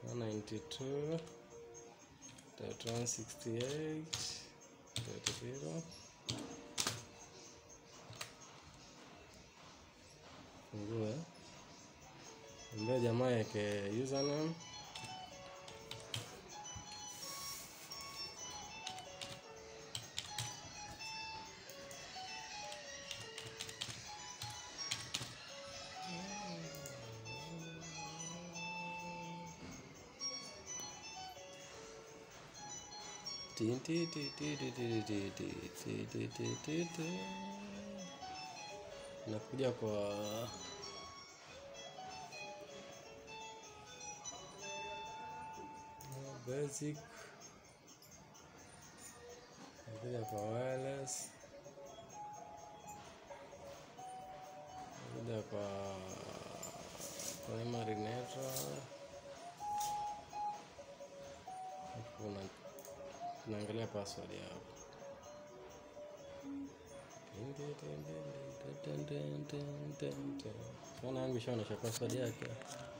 192.168.0. Fungue. Mbele jamaa yake username. Nakuja kwa basic, nakuja kwa wireless, nakuja kwa primary network, naangalia password hapo. Kana yangu ishaonesha password yake.